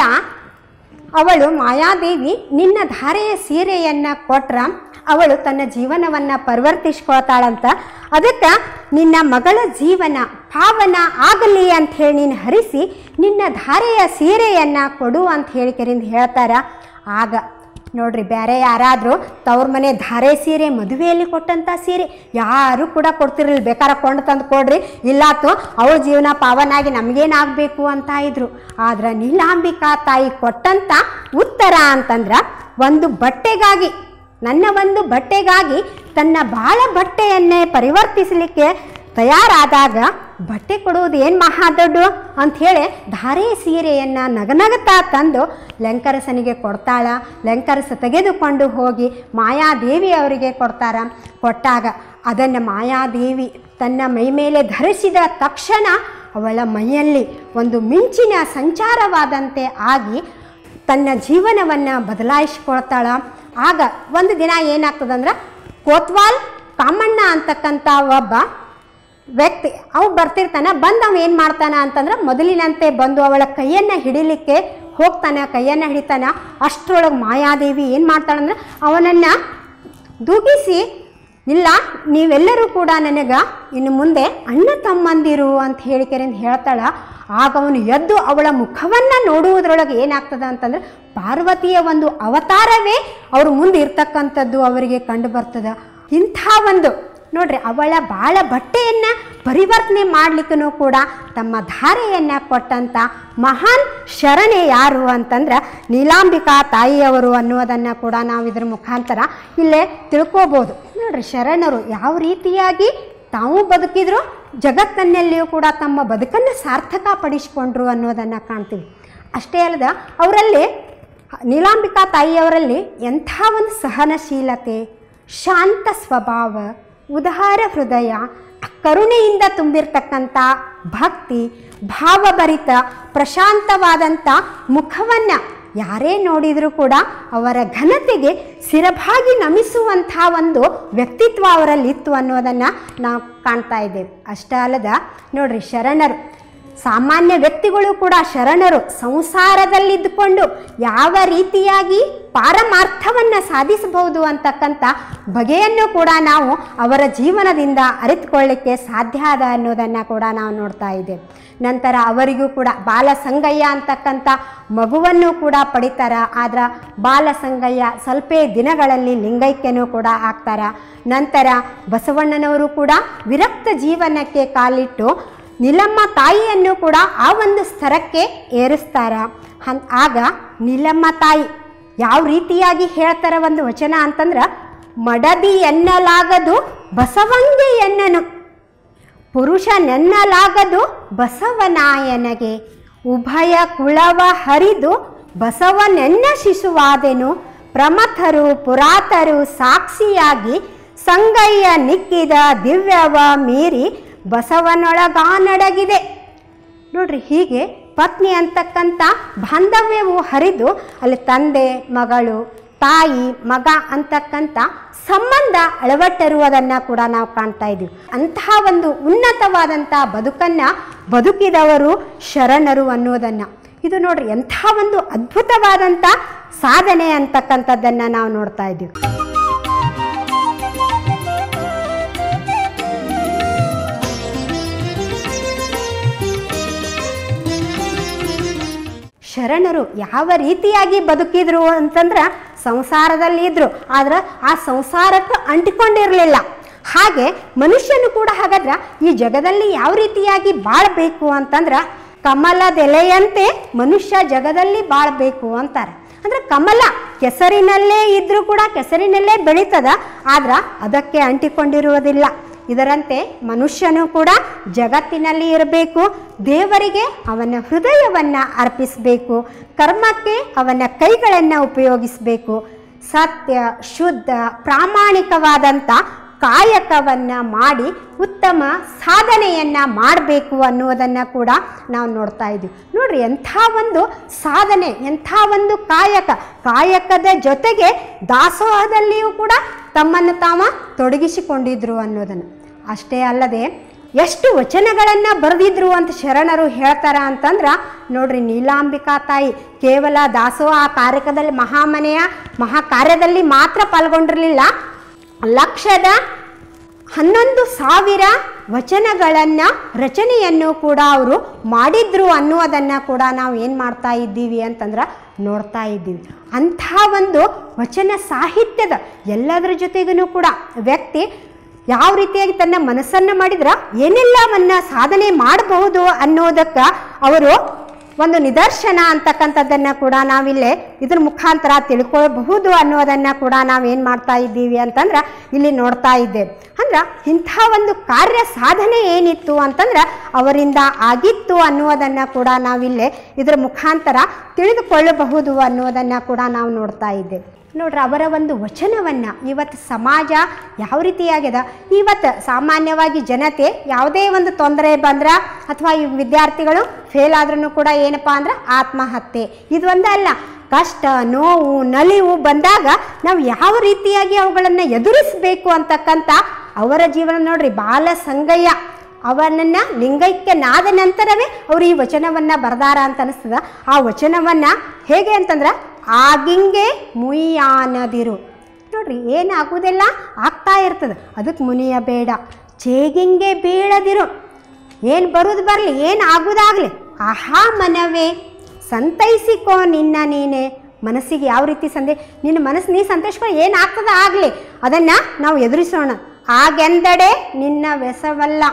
ಅವಳು ಮಾಯಾದೇವಿ ನಿನ್ನ ಧಾರೆಯ ಸೀರೆಯನ್ನು ಕೊಟ್ರ ಅವಳು ತನ್ನ ಜೀವನವನ್ನು ಪರಿವರ್ತಿಸ್ಕೊಳ್ತಾಳಂತ, ಅದಕ್ಕೆ ನಿನ್ನ ಮಗಳ ಜೀವನ ಪಾವನ ಆಗಲಿ ಅಂಥೇಳಿ ನೀನು ಹರಿಸಿ ನಿನ್ನ ಧಾರೆಯ ಸೀರೆಯನ್ನು ಕೊಡು ಅಂತ ಹೇಳಿಕೆರಿಂದ ಹೇಳ್ತಾರ. ಆಗ ನೋಡ್ರಿ, ಬೇರೆ ಯಾರಾದರೂ ತವ್ರ ಮನೆ ಧಾರೆ ಸೀರೆ ಮದುವೆಯಲ್ಲಿ ಕೊಟ್ಟಂಥ ಸೀರೆ ಯಾರೂ ಕೂಡ ಕೊಡ್ತಿರಲಿಲ್ಲ. ಬೇಕಾದ್ರೆ ಕೊಂಡು ತಂದು ಕೊಡ್ರಿ, ಇಲ್ಲಾತು ಅವಳ ಜೀವನ ಪಾವನಾಗಿ ನಮಗೇನಾಗಬೇಕು ಅಂತ ಇದ್ರು. ಆದ್ರೆ ನೀಲಾಂಬಿಕಾ ತಾಯಿ ಕೊಟ್ಟಂಥ ಉತ್ತರ ಅಂತಂದ್ರೆ ಒಂದು ಬಟ್ಟೆಗಾಗಿ, ನನ್ನ ಒಂದು ಬಟ್ಟೆಗಾಗಿ ತನ್ನ ಬಾಳ ಬಟ್ಟೆಯನ್ನೇ ಪರಿವರ್ತಿಸಲಿಕ್ಕೆ ತಯಾರಾದಾಗ ಬಟ್ಟೆ ಕೊಡುವುದು ಏನು ಮಹಾದೊಡ್ಡು ಅಂಥೇಳಿ ಧಾರೆ ಸೀರೆಯನ್ನು ನಗನಗುತ್ತಾ ತಂದು ಲೆಂಕರಸನಿಗೆ ಕೊಡ್ತಾಳ. ಲೆಂಕರಸ ತೆಗೆದುಕೊಂಡು ಹೋಗಿ ಮಾಯಾದೇವಿ ಅವರಿಗೆ ಕೊಡ್ತಾರ. ಕೊಟ್ಟಾಗ ಅದನ್ನು ಮಾಯಾದೇವಿ ತನ್ನ ಮೈ ಮೇಲೆ ಧರಿಸಿದ ತಕ್ಷಣ ಅವಳ ಮೈಯಲ್ಲಿ ಒಂದು ಮಿಂಚಿನ ಸಂಚಾರವಾದಂತೆ ಆಗಿ ತನ್ನ ಜೀವನವನ್ನು ಬದಲಾಯಿಸ್ಕೊಳ್ತಾಳ. ಆಗ ಒಂದು ದಿನ ಏನಾಗ್ತದಂದ್ರೆ ಕೋತ್ವಾಲ್ ಕಾಮಣ್ಣ ಅಂತಕ್ಕಂಥ ಒಬ್ಬ ವ್ಯಕ್ತಿ ಅವು ಬರ್ತಿರ್ತಾನೆ. ಬಂದು ಅವ ಏನು ಮಾಡ್ತಾನೆ ಅಂತಂದ್ರೆ ಮೊದಲಿನಂತೆ ಬಂದು ಅವಳ ಕೈಯನ್ನು ಹಿಡಿಲಿಕ್ಕೆ ಹೋಗ್ತಾನೆ, ಕೈಯನ್ನು ಹಿಡಿತಾನೆ. ಅಷ್ಟರೊಳಗೆ ಮಾಯಾದೇವಿ ಏನು ಮಾಡ್ತಾಳಂದ್ರೆ ಅವನನ್ನು ದೂಗಿಸಿ, ಇಲ್ಲ ನೀವೆಲ್ಲರೂ ಕೂಡ ನನಗೆ ಇನ್ನು ಮುಂದೆ ಅಣ್ಣ ತಮ್ಮಂದಿರು ಅಂತ ಹೇಳಿಕೆರಿಂದ ಹೇಳ್ತಾಳ. ಆಗ ಅವನು ಎದ್ದು ಅವಳ ಮುಖವನ್ನು ನೋಡುವುದರೊಳಗೆ ಏನಾಗ್ತದೆ ಅಂತಂದ್ರೆ ಪಾರ್ವತಿಯ ಒಂದು ಅವತಾರವೇ ಅವ್ರ ಮುಂದೆ ಇರ್ತಕ್ಕಂಥದ್ದು ಅವರಿಗೆ ಕಂಡು ಬರ್ತದೆ. ಇಂಥ ಒಂದು ನೋಡ್ರಿ, ಅವಳ ಬಾಳ ಬಟ್ಟೆಯನ್ನು ಪರಿವರ್ತನೆ ಮಾಡಲಿಕ್ಕೂ ಕೂಡ ತಮ್ಮ ಧಾರೆಯನ್ನು ಕೊಟ್ಟಂಥ ಮಹಾನ್ ಶರಣೆ ಯಾರು ಅಂತಂದ್ರೆ ನೀಲಾಂಬಿಕಾ ತಾಯಿಯವರು ಅನ್ನೋದನ್ನು ಕೂಡ ನಾವು ಇದರ ಮುಖಾಂತರ ಇಲ್ಲೇ ತಿಳ್ಕೋಬೋದು. ನೋಡ್ರಿ, ಶರಣರು ಯಾವ ರೀತಿಯಾಗಿ ತಾವು ಬದುಕಿದ್ರು, ಜಗತ್ತಿನಲ್ಲಿಯೂ ಕೂಡ ತಮ್ಮ ಬದುಕನ್ನು ಸಾರ್ಥಕ ಪಡಿಸಿಕೊಂಡ್ರು ಅನ್ನೋದನ್ನು ಕಾಣ್ತೀವಿ. ಅಷ್ಟೇ ಅಲ್ಲದ ಅವರಲ್ಲಿ, ನೀಲಾಂಬಿಕಾ ತಾಯಿಯವರಲ್ಲಿ ಎಂಥ ಒಂದು ಸಹನಶೀಲತೆ, ಶಾಂತ ಸ್ವಭಾವ, ಉದಾರ ಹೃದಯ, ಕರುಣೆಯಿಂದ ತುಂಬಿರ್ತಕ್ಕಂಥ ಭಕ್ತಿ, ಭಾವಭರಿತ ಪ್ರಶಾಂತವಾದಂಥ ಮುಖವನ್ನು ಯಾರೇ ನೋಡಿದರೂ ಕೂಡ ಅವರ ಘನತೆಗೆ ಶಿರಭಾಗಿ ನಮಿಸುವಂಥ ಒಂದು ವ್ಯಕ್ತಿತ್ವ ಅವರಲ್ಲಿ ಇತ್ತು ಅನ್ನೋದನ್ನು ನಾವು ಕಾಣ್ತಾ ಇದ್ದೇವೆ. ಅಷ್ಟೇ ಅಲ್ಲದ ನೋಡ್ರಿ, ಶರಣರು ಸಾಮಾನ್ಯ ವ್ಯಕ್ತಿಗಳು ಕೂಡ ಶರಣರು ಸಂಸಾರದಲ್ಲಿದ್ದುಕೊಂಡು ಯಾವ ರೀತಿಯಾಗಿ ಪಾರಮಾರ್ಥವನ್ನು ಸಾಧಿಸಬಹುದು ಅಂತಕ್ಕಂಥ ಬಗೆಯನ್ನು ಕೂಡ ನಾವು ಅವರ ಜೀವನದಿಂದ ಅರಿತುಕೊಳ್ಳಿಕ್ಕೆ ಸಾಧ್ಯ ಆದ ಅನ್ನೋದನ್ನು ಕೂಡ ನಾವು ನೋಡ್ತಾ ಇದ್ದೇವೆ. ನಂತರ ಅವರಿಗೂ ಕೂಡ ಬಾಲಸಂಗಯ್ಯ ಅಂತಕ್ಕಂಥ ಮಗುವನ್ನು ಕೂಡ ಪಡಿತಾರ. ಆದ್ರೆ ಬಾಲಸಂಗಯ್ಯ ಸ್ವಲ್ಪ ದಿನಗಳಲ್ಲಿ ಲಿಂಗೈಕ್ಯನೂ ಕೂಡ ಆಗ್ತಾರ. ನಂತರ ಬಸವಣ್ಣನವರು ಕೂಡ ವಿರಕ್ತ ಜೀವನಕ್ಕೆ ಕಾಲಿಟ್ಟು ನೀಲಮ್ಮ ತಾಯಿಯನ್ನು ಕೂಡ ಆ ಒಂದು ಸ್ತರಕ್ಕೆ ಏರಿಸ್ತಾರ. ಆಗ ನೀಲಮ್ಮ ತಾಯಿ ಯಾವ ರೀತಿಯಾಗಿ ಹೇಳ್ತಾರ ಒಂದು ವಚನ ಅಂತಂದ್ರೆ, ಮಡದಿ ಎನ್ನಲಾಗದು ಬಸವಂಗೆ ಎನ್ನನು, ಪುರುಷನೆನ್ನಲಾಗದು ಬಸವನಾಯನಗೆ, ಉಭಯ ಕುಳವ ಹರಿದು ಬಸವನೆನ್ನ ಶಿಶುವಾದೆನು, ಪ್ರಮಥರು ಪುರಾತರು ಸಾಕ್ಷಿಯಾಗಿ ಸಂಗಯ್ಯ ನಿಕ್ಕಿದ ದಿವ್ಯವ ಮೀರಿ ಬಸವನೊಳಗಾನಡಗಿದೆ. ನೋಡ್ರಿ, ಹೀಗೆ ಪತ್ನಿ ಅಂತಕ್ಕಂಥ ಬಾಂಧವ್ಯವು ಹರಿದು ಅಲ್ಲಿ ತಂದೆ ಮಗಳು, ತಾಯಿ ಮಗ ಅಂತಕ್ಕಂಥ ಸಂಬಂಧ ಅಳವಟ್ಟಿರುವುದನ್ನು ಕೂಡ ನಾವು ಕಾಣ್ತಾ ಇದ್ದೀವಿ. ಅಂತಹ ಒಂದು ಉನ್ನತವಾದಂಥ ಬದುಕನ್ನು ಬದುಕಿದವರು ಶರಣರು ಅನ್ನೋದನ್ನು, ಇದು ನೋಡ್ರಿ ಎಂಥ ಒಂದು ಅದ್ಭುತವಾದಂಥ ಸಾಧನೆ ಅಂತಕ್ಕಂಥದ್ದನ್ನು ನಾವು ನೋಡ್ತಾ ಇದ್ದೀವಿ. ಶರಣರು ಯಾವ ರೀತಿಯಾಗಿ ಬದುಕಿದ್ರು ಅಂತಂದ್ರೆ, ಸಂಸಾರದಲ್ಲಿ ಇದ್ರು, ಆದ್ರೆ ಆ ಸಂಸಾರಕ್ಕೆ ಅಂಟಿಕೊಂಡಿರಲಿಲ್ಲ. ಹಾಗೆ ಮನುಷ್ಯನು ಕೂಡ ಹಾಗಾದ್ರೆ ಈ ಜಗದಲ್ಲಿ ಯಾವ ರೀತಿಯಾಗಿ ಬಾಳಬೇಕು ಅಂತಂದ್ರೆ, ಕಮಲದೆಲೆಯಂತೆ ಮನುಷ್ಯ ಜಗದಲ್ಲಿ ಬಾಳಬೇಕು ಅಂತಾರೆ. ಅಂದ್ರೆ ಕಮಲ ಕೆಸರಿನಲ್ಲೇ ಇದ್ರೂ ಕೂಡ ಕೆಸರಿನಲ್ಲೇ ಬೆಳೀತದ, ಆದ್ರೆ ಅದಕ್ಕೆ ಅಂಟಿಕೊಂಡಿರುವುದಿಲ್ಲ. ಇದರಂತೆ ಮನುಷ್ಯನು ಕೂಡ ಜಗತ್ತಿನಲ್ಲಿ ಇರಬೇಕು, ದೇವರಿಗೆ ಅವನ ಹೃದಯವನ್ನು ಅರ್ಪಿಸಬೇಕು, ಕರ್ಮಕ್ಕೆ ಅವನ ಕೈಗಳನ್ನು ಉಪಯೋಗಿಸಬೇಕು, ಸತ್ಯ ಶುದ್ಧ ಪ್ರಾಮಾಣಿಕವಾದಂಥ ಕಾಯಕವನ್ನು ಮಾಡಿ ಉತ್ತಮ ಸಾಧನೆಯನ್ನು ಮಾಡಬೇಕು ಅನ್ನೋದನ್ನು ಕೂಡ ನಾವು ನೋಡ್ತಾ ಇದ್ದೀವಿ. ನೋಡ್ರಿ, ಎಂಥ ಒಂದು ಸಾಧನೆ, ಎಂಥ ಒಂದು ಕಾಯಕದ ಜೊತೆಗೆ ದಾಸೋಹದಲ್ಲಿಯೂ ಕೂಡ ತಮ್ಮನ್ನು ತಾವ ತೊಡಗಿಸಿಕೊಂಡಿದ್ರು ಅನ್ನೋದನ್ನು. ಅಷ್ಟೇ ಅಲ್ಲದೆ ಎಷ್ಟು ವಚನಗಳನ್ನು ಬರೆದಿದ್ರು ಅಂತ ಶರಣರು ಹೇಳ್ತಾರ ಅಂತಂದ್ರೆ, ನೋಡ್ರಿ, ನೀಲಾಂಬಿಕಾ ತಾಯಿ ಕೇವಲ ದಾಸೋಹ ಕಾರ್ಯಕ್ರಮದಲ್ಲಿ ಮಹಾ ಕಾರ್ಯದಲ್ಲಿ ಮಾತ್ರ ಪಾಲ್ಗೊಂಡಿರಲಿಲ್ಲ, 111,000 ವಚನಗಳನ್ನು ರಚನೆಯನ್ನು ಕೂಡ ಅವರು ಮಾಡಿದ್ರು ಅನ್ನೋದನ್ನು ಕೂಡ ನಾವು ಏನು ಮಾಡ್ತಾ ಇದ್ದೀವಿ ಅಂತಂದ್ರೆ ನೋಡ್ತಾ ಇದ್ದೀವಿ. ಅಂಥ ಒಂದು ವಚನ ಸಾಹಿತ್ಯದ ಎಲ್ಲದರ ಜೊತೆಗೂ ಕೂಡ ವ್ಯಕ್ತಿ ಯಾವ ರೀತಿಯಾಗಿ ತನ್ನ ಮನಸ್ಸನ್ನು ಮಾಡಿದ್ರೆ ಏನೆಲ್ಲವನ್ನು ಸಾಧನೆ ಮಾಡಬಹುದು ಅನ್ನೋದಕ್ಕೆ ಅವರು ಒಂದು ನಿದರ್ಶನ ಅಂತಕ್ಕಂಥದ್ದನ್ನು ಕೂಡ ನಾವಿಲ್ಲೇ ಇದ್ರ ಮುಖಾಂತರ ತಿಳ್ಕೊಳ್ಬಹುದು ಅನ್ನೋದನ್ನು ಕೂಡ ನಾವೇನು ಮಾಡ್ತಾ ಇದ್ದೀವಿ ಅಂತಂದ್ರೆ ಇಲ್ಲಿ ನೋಡ್ತಾ ಇದ್ದೇವೆ. ಅಂದ್ರೆ ಇಂಥ ಒಂದು ಕಾರ್ಯ ಸಾಧನೆ ಏನಿತ್ತು ಅಂತಂದ್ರೆ ಅವರಿಂದ ಆಗಿತ್ತು ಅನ್ನೋದನ್ನು ಕೂಡ ನಾವಿಲ್ಲೇ ಇದ್ರ ಮುಖಾಂತರ ತಿಳಿದುಕೊಳ್ಳಬಹುದು ಅನ್ನೋದನ್ನು ಕೂಡ ನಾವು ನೋಡ್ತಾ ಇದ್ದೇವೆ. ನೋಡ್ರಿ, ಅವರ ಒಂದು ವಚನವನ್ನು ಇವತ್ತು ಸಮಾಜ ಯಾವ ರೀತಿಯಾಗಿದೆ, ಇವತ್ತು ಸಾಮಾನ್ಯವಾಗಿ ಜನತೆ ಯಾವುದೇ ಒಂದು ತೊಂದರೆ ಬಂದ್ರೆ ಅಥವಾ ಈ ವಿದ್ಯಾರ್ಥಿಗಳು ಫೇಲ್ ಆದ್ರೂ ಕೂಡ ಏನಪ್ಪ ಅಂದ್ರೆ ಆತ್ಮಹತ್ಯೆ, ಇದು ಒಂದಲ್ಲ, ಕಷ್ಟ ನೋವು ನಲಿವು ಬಂದಾಗ ನಾವು ಯಾವ ರೀತಿಯಾಗಿ ಅವುಗಳನ್ನು ಎದುರಿಸಬೇಕು ಅಂತಕ್ಕಂಥ ಅವರ ಜೀವನ ನೋಡ್ರಿ. ಬಾಲಸಂಗಯ್ಯ ಅವನನ್ನು ಲಿಂಗೈಕ್ಯನಾದ ನಂತರವೇ ಅವರು ಈ ವಚನವನ್ನು ಬರೆದಾರ ಅಂತ ಅನಿಸ್ತದ. ಆ ವಚನವನ್ನು ಹೇಗೆ ಅಂತಂದ್ರೆ, ಆಗಿಂಗೆ ಮುಯ್ಯಾನದಿರು. ನೋಡ್ರಿ, ಏನಾಗುವುದೆಲ್ಲ ಆಗ್ತಾ ಇರ್ತದೆ, ಅದಕ್ಕೆ ಮುನಿಯಬೇಡ, ಚೇಗಿಂಗೆ ಬೀಳದಿರು, ಏನು ಬರೋದು ಬರಲಿ, ಏನು ಆಗೋದಾಗಲಿ, ಆಹಾ ಮನವೇ ಸಂತೈಸಿಕೋ ನಿನ್ನ ನೀನೇ. ಮನಸ್ಸಿಗೆ ಯಾವ ರೀತಿ ನಿನ್ನ ಮನಸ್ಸು ನೀ ಸಂತೈಸ್ಕೊ, ಏನಾಗ್ತದ ಆಗಲಿ, ಅದನ್ನು ನಾವು ಎದುರಿಸೋಣ. ಆಗೆಂದಡೆ ನಿನ್ನ ವ್ಯಸವಲ್ಲ,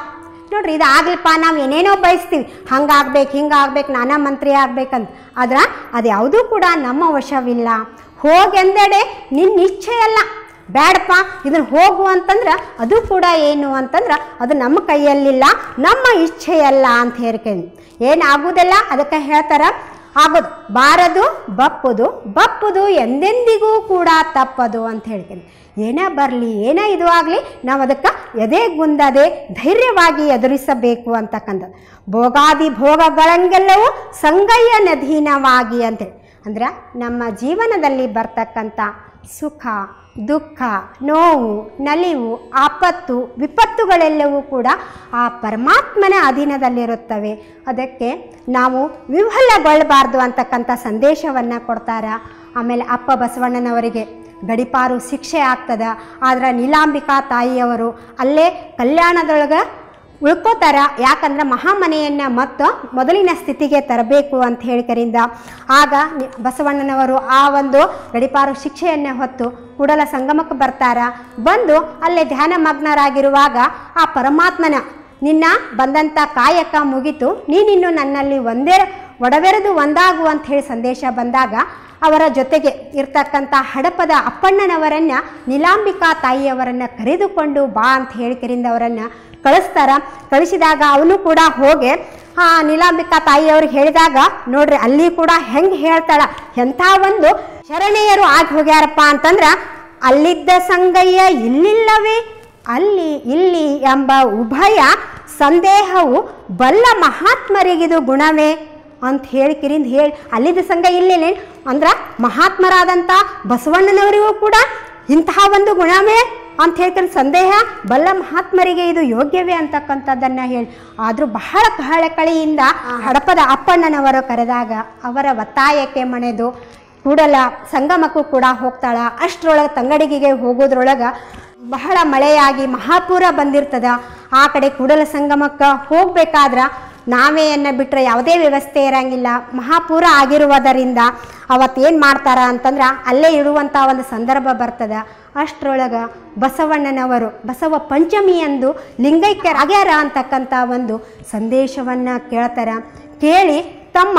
ನೋಡ್ರಿ ಇದು ಆಗ್ಲಿಪ್ಪ, ನಾವು ಏನೇನೋ ಬಯಸ್ತೀವಿ, ಹಂಗಾಗ್ಬೇಕು ಹಿಂಗಾಗ್ಬೇಕು, ನಾನಾ ಮಂತ್ರಿ ಆಗ್ಬೇಕಂತ. ಆದ್ರೆ ಅದು ಯಾವುದೂ ಕೂಡ ನಮ್ಮ ವಶವಿಲ್ಲ. ಹೋಗೆಂದೆಡೆ ನಿನ್ನ ಇಚ್ಛೆಯಲ್ಲ, ಬೇಡಪ್ಪ ಇದನ್ನು ಹೋಗು ಅಂತಂದ್ರೆ ಅದು ಕೂಡ ಏನು ಅಂತಂದ್ರೆ ಅದು ನಮ್ಮ ಕೈಯಲ್ಲಿಲ್ಲ, ನಮ್ಮ ಇಚ್ಛೆಯಲ್ಲ ಅಂತ ಹೇಳ್ಕೊಂಡು ಏನಾಗುವುದಿಲ್ಲ. ಅದಕ್ಕೆ ಹೇಳ್ತಾರೆ, ಆಗೋದು ಬಾರದು ಬಪ್ಪುದು, ಬಪ್ಪುದು ಎಂದೆಂದಿಗೂ ಕೂಡ ತಪ್ಪದು ಅಂತ ಹೇಳ್ಕೊಂಡು. ಏನೇ ಬರಲಿ ಏನೇ ಇದು ಆಗಲಿ ನಾವು ಅದಕ್ಕೆ ಎದೆಗುಂದದೆ ಧೈರ್ಯವಾಗಿ ಎದುರಿಸಬೇಕು ಅಂತಕ್ಕಂಥದ್ದು. ಭೋಗಾದಿ ಭೋಗಗಳಂಗೆಲ್ಲವೂ ಸಂಗಯ್ಯನಧೀನವಾಗಿ ಅಂತೇಳಿ ಅಂದ್ರೆ ನಮ್ಮ ಜೀವನದಲ್ಲಿ ಬರ್ತಕ್ಕಂಥ ಸುಖ ದುಃಖ ನೋವು ನಲಿವು ಆಪತ್ತು ವಿಪತ್ತುಗಳೆಲ್ಲವೂ ಕೂಡ ಆ ಪರಮಾತ್ಮನ ಅಧೀನದಲ್ಲಿರುತ್ತವೆ. ಅದಕ್ಕೆ ನಾವು ವಿಫಲಗೊಳ್ಳಬಾರ್ದು ಅಂತಕ್ಕಂಥ ಸಂದೇಶವನ್ನು ಕೊಡ್ತಾರೆ. ಆಮೇಲೆ ಅಪ್ಪ ಬಸವಣ್ಣನವರಿಗೆ ಗಡಿಪಾರು ಶಿಕ್ಷೆ ಆಗ್ತದೆ, ಆದ್ರೆ ನೀಲಾಂಬಿಕಾ ತಾಯಿಯವರು ಅಲ್ಲೇ ಕಲ್ಯಾಣದೊಳಗೆ ಉಳ್ಕೋತಾರ. ಯಾಕಂದ್ರೆ ಮಹಾಮನೆಯನ್ನು ಮತ್ತು ಮೊದಲಿನ ಸ್ಥಿತಿಗೆ ತರಬೇಕು ಅಂತ ಹೇಳಿಕರಿಂದ ಆಗ ಬಸವಣ್ಣನವರು ಆ ಒಂದು ಗಡಿಪಾರು ಶಿಕ್ಷೆಯನ್ನು ಹೊತ್ತು ಕೂಡಲ ಸಂಗಮಕ್ಕೆ ಬರ್ತಾರ. ಬಂದು ಅಲ್ಲೇ ಧ್ಯಾನ ಮಗ್ನರಾಗಿರುವಾಗ ಆ ಪರಮಾತ್ಮನ ನಿನ್ನ ಬಂದಂಥ ಕಾಯಕ ಮುಗಿತು, ನೀನಿನ್ನು ನನ್ನಲ್ಲಿ ಒಡವೆರೆದು ಒಂದಾಗು ಅಂತ ಹೇಳಿ ಸಂದೇಶ ಬಂದಾಗ ಅವರ ಜೊತೆಗೆ ಇರ್ತಕ್ಕಂಥ ಹಡಪದ ಅಪ್ಪಣ್ಣನವರನ್ನು ನೀಲಾಂಬಿಕಾ ತಾಯಿಯವರನ್ನು ಕರೆದುಕೊಂಡು ಬಾ ಅಂತ ಹೇಳಿಕರಿಂದ ಅವರನ್ನು ಕಳಿಸ್ತಾರ. ಕಳಿಸಿದಾಗ ಅವನು ಕೂಡ ಹೋಗಿ ನೀಲಾಂಬಿಕಾ ತಾಯಿಯವ್ರಿಗೆ ಹೇಳಿದಾಗ ನೋಡ್ರಿ ಅಲ್ಲಿ ಕೂಡ ಹೆಂಗೆ ಹೇಳ್ತಾಳ, ಎಂಥ ಒಂದು ಶರಣೆಯರು ಆಗಿ ಹೋಗ್ಯಾರಪ್ಪ ಅಂತಂದ್ರೆ, ಅಲ್ಲಿದ್ದ ಸಂಗಯ್ಯ ಇಲ್ಲಿಲ್ಲವೇ ಅಲ್ಲಿ ಇಲ್ಲಿ ಎಂಬ ಉಭಯ ಸಂದೇಹವು ಬಲ್ಲ ಮಹಾತ್ಮರಿಗಿದು ಗುಣವೇ ಅಂತ ಹೇಳಿಕಿರಿಂದ ಹೇಳಿ ಅಲ್ಲಿದ್ದ ಸಂಘ ಇಲ್ಲಿಲ್ಲ ಅಂದ್ರೆ ಮಹಾತ್ಮರಾದಂಥ ಬಸವಣ್ಣನವರಿಗೂ ಕೂಡ ಇಂತಹ ಒಂದು ಗುಣವೇ ಅಂತ ಹೇಳ್ಕೊಂಡು ಸಂದೇಹ ಬಲ್ಲ ಮಹಾತ್ಮರಿಗೆ ಇದು ಯೋಗ್ಯವೇ ಅಂತಕ್ಕಂಥದ್ದನ್ನು ಹೇಳಿ. ಆದರೂ ಬಹಳ ಕಹಳಕಳಿಯಿಂದ ಹಡಪದ ಅಪ್ಪಣ್ಣನವರು ಕರೆದಾಗ ಅವರ ಒತ್ತಾಯಕ್ಕೆ ಮಣೆದು ಕೂಡಲ ಸಂಗಮಕ್ಕೂ ಕೂಡ ಹೋಗ್ತಾಳ. ಅಷ್ಟರೊಳಗೆ ತಂಗಡಿಗೆಗೆ ಹೋಗೋದ್ರೊಳಗೆ ಬಹಳ ಮಳೆಯಾಗಿ ಮಹಾಪೂರ ಬಂದಿರ್ತದ. ಆ ಕಡೆ ಕೂಡಲ ಸಂಗಮಕ್ಕೆ ಹೋಗ್ಬೇಕಾದ್ರೆ ನಾವೆಯನ್ನು ಬಿಟ್ಟರೆ ಯಾವುದೇ ವ್ಯವಸ್ಥೆ ಇರೋಂಗಿಲ್ಲ, ಮಹಾಪೂರ ಆಗಿರುವುದರಿಂದ ಅವತ್ತೇನು ಮಾಡ್ತಾರ ಅಂತಂದ್ರೆ ಅಲ್ಲೇ ಇರುವಂಥ ಒಂದು ಸಂದರ್ಭ ಬರ್ತದೆ. ಅಷ್ಟರೊಳಗೆ ಬಸವಣ್ಣನವರು ಬಸವ ಪಂಚಮಿಯಂದು ಲಿಂಗೈಕ್ಯರಾಗ್ಯಾರ ಅಂತಕ್ಕಂಥ ಒಂದು ಸಂದೇಶವನ್ನು ಕೇಳ್ತಾರೆ. ಕೇಳಿ ತಮ್ಮ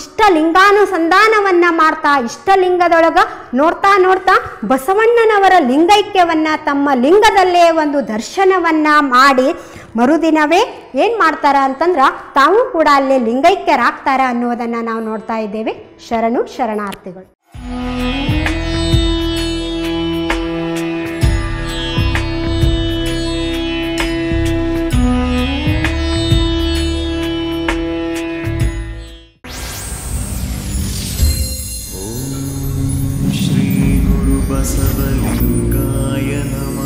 ಇಷ್ಟಲಿಂಗಾನುಸಂಧಾನವನ್ನು ಮಾಡ್ತಾ ಇಷ್ಟಲಿಂಗದೊಳಗೆ ನೋಡ್ತಾ ಬಸವಣ್ಣನವರ ಲಿಂಗೈಕ್ಯವನ್ನು ತಮ್ಮ ಲಿಂಗದಲ್ಲೇ ಒಂದು ದರ್ಶನವನ್ನು ಮಾಡಿ ಮರುದಿನವೇ ಏನು ಮಾಡ್ತಾರ ಅಂತಂದ್ರೆ ತಾವು ಕೂಡ ಅಲ್ಲೇ ಲಿಂಗೈಕ್ಯರಾಗ್ತಾರ ಅನ್ನೋದನ್ನು ನಾವು ನೋಡ್ತಾ ಇದ್ದೇವೆ. ಶರಣು ಶರಣಾರ್ಥಿಗಳು. बसवलिंगाय नमः।